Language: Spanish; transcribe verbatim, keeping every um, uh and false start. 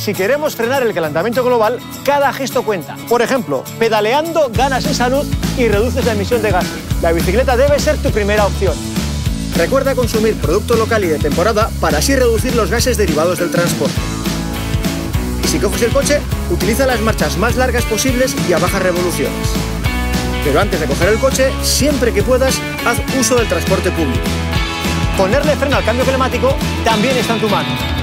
si queremos frenar el calentamiento global, cada gesto cuenta. Por ejemplo, pedaleando ganas en salud y reduces la emisión de gases. La bicicleta debe ser tu primera opción. Recuerda consumir producto local y de temporada para así reducir los gases derivados del transporte. Y si coges el coche, utiliza las marchas más largas posibles y a bajas revoluciones. Pero antes de coger el coche, siempre que puedas, haz uso del transporte público. Ponerle freno al cambio climático también está en tu mano.